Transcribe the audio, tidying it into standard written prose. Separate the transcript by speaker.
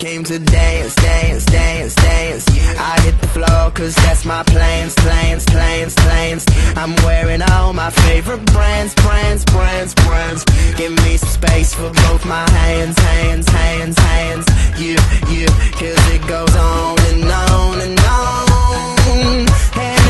Speaker 1: came to dance, dance, dance, dance. I hit the floor cause that's my plans, plans, plans, plans. I'm wearing all my favorite brands, brands, brands, brands. Give me some space for both my hands, hands, hands, hands. You, cause it goes on and on and on. And